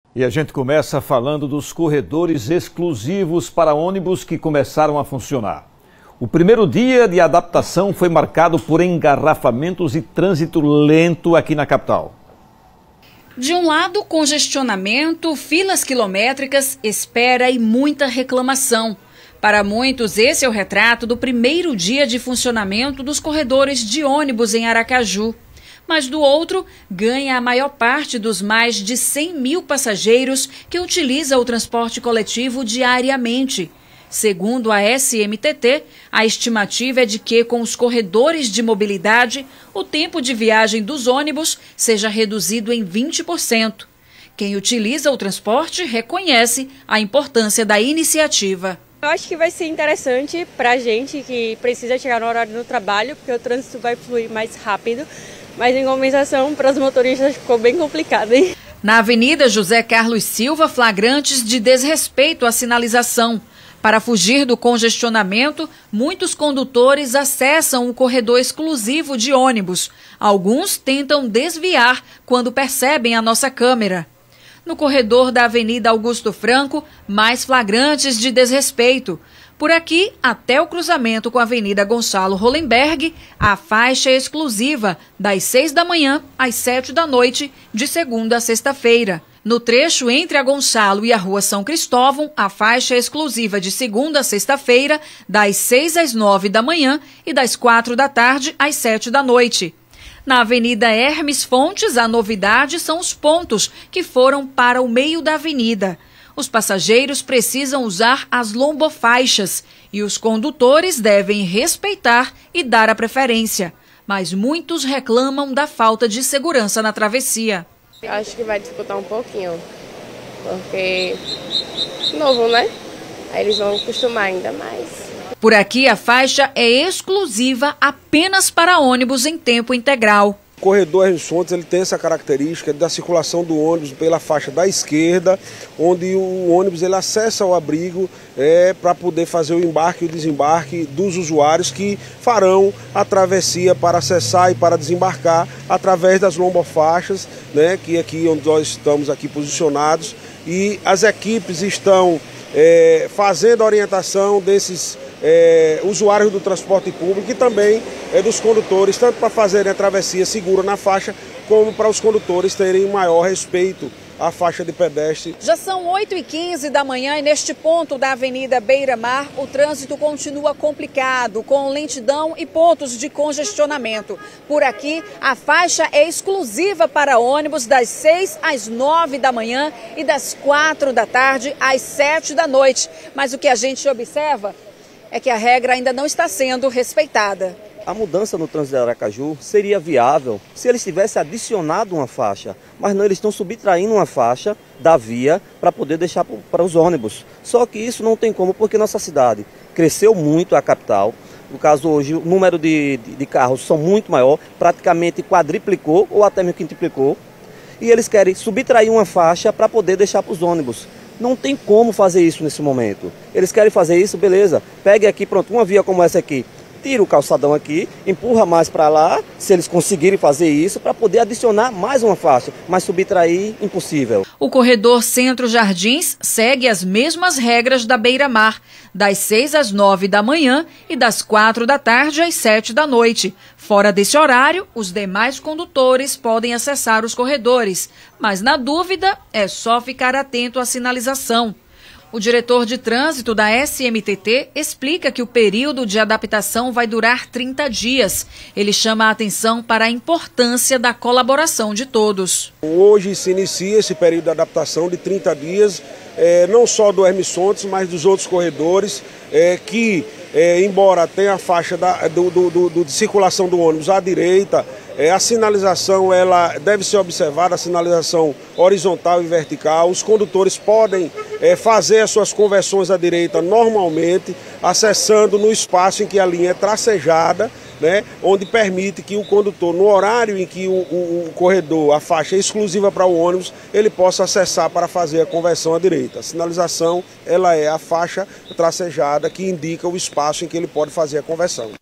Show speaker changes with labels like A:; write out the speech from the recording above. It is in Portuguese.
A: E a gente começa falando dos corredores exclusivos para ônibus que começaram a funcionar. O primeiro dia de adaptação foi marcado por engarrafamentos e trânsito lento aqui na capital.
B: De um lado, congestionamento, filas quilométricas, espera e muita reclamação. Para muitos, esse é o retrato do primeiro dia de funcionamento dos corredores de ônibus em Aracaju. Mas do outro, ganha a maior parte dos mais de 100 mil passageiros que utilizam o transporte coletivo diariamente. Segundo a SMTT, a estimativa é de que, com os corredores de mobilidade, o tempo de viagem dos ônibus seja reduzido em 20%. Quem utiliza o transporte reconhece a importância da iniciativa.
C: Eu acho que vai ser interessante para a gente que precisa chegar no horário do trabalho, porque o trânsito vai fluir mais rápido. Mas, em compensação, para os motoristas ficou bem complicado, hein?
B: Na Avenida José Carlos Silva, flagrantes de desrespeito à sinalização. Para fugir do congestionamento, muitos condutores acessam o corredor exclusivo de ônibus. Alguns tentam desviar quando percebem a nossa câmera. No corredor da Avenida Augusto Franco, mais flagrantes de desrespeito. Por aqui, até o cruzamento com a Avenida Gonçalo Hollenberg, a faixa é exclusiva, das 6 da manhã às 7 da noite, de segunda a sexta-feira. No trecho entre a Gonçalo e a Rua São Cristóvão, a faixa é exclusiva de segunda a sexta-feira, das 6 às 9 da manhã e das 4 da tarde às 7 da noite. Na Avenida Hermes Fontes, a novidade são os pontos que foram para o meio da avenida. Os passageiros precisam usar as lombofaixas e os condutores devem respeitar e dar a preferência. Mas muitos reclamam da falta de segurança na travessia.
D: Acho que vai disputar um pouquinho, porque novo, né? Aí eles vão acostumar ainda mais.
B: Por aqui, a faixa é exclusiva apenas para ônibus em tempo integral.
E: O corredor Hermes Fontes ele tem essa característica da circulação do ônibus pela faixa da esquerda, onde o ônibus ele acessa o abrigo para poder fazer o embarque e o desembarque dos usuários que farão a travessia para acessar e para desembarcar através das lombofaixas, né, que é aqui onde nós estamos aqui posicionados, e as equipes estão fazendo a orientação desses usuários do transporte público e também dos condutores, tanto para fazerem a travessia segura na faixa, como para os condutores terem maior respeito à faixa de pedestre.
B: Já são 8h15 da manhã e neste ponto da Avenida Beira Mar, o trânsito continua complicado, com lentidão e pontos de congestionamento. Por aqui, a faixa é exclusiva para ônibus das 6 às 9 da manhã e das 4 da tarde às 7 da noite. Mas o que a gente observa é que a regra ainda não está sendo respeitada.
F: A mudança no trânsito de Aracaju seria viável se eles tivessem adicionado uma faixa, mas não, eles estão subtraindo uma faixa da via para poder deixar para os ônibus. Só que isso não tem como, porque nossa cidade cresceu muito, a capital. No caso hoje, o número de carros são muito maior, praticamente quadriplicou ou até mesmo quintuplicou. E eles querem subtrair uma faixa para poder deixar para os ônibus. Não tem como fazer isso nesse momento. Eles querem fazer isso, beleza. Pegue aqui, pronto, uma via como essa aqui. Tira o calçadão aqui, empurra mais para lá, se eles conseguirem fazer isso, para poder adicionar mais uma faixa, mas subtrair, impossível.
B: O corredor Centro-Jardins segue as mesmas regras da Beira-Mar, das 6 às 9 da manhã e das 4 da tarde às 7 da noite. Fora desse horário, os demais condutores podem acessar os corredores, mas na dúvida é só ficar atento à sinalização. O diretor de trânsito da SMTT explica que o período de adaptação vai durar 30 dias. Ele chama a atenção para a importância da colaboração de todos.
E: Hoje se inicia esse período de adaptação de 30 dias, não só do Hermes Fontes, mas dos outros corredores, que, embora tenha a faixa de circulação do ônibus à direita, a sinalização ela deve ser observada, a sinalização horizontal e vertical. Os condutores podem fazer as suas conversões à direita normalmente, acessando no espaço em que a linha é tracejada, né, onde permite que o condutor, no horário em que o corredor, a faixa é exclusiva para o ônibus, ele possa acessar para fazer a conversão à direita. A sinalização ela é a faixa tracejada que indica o espaço em que ele pode fazer a conversão.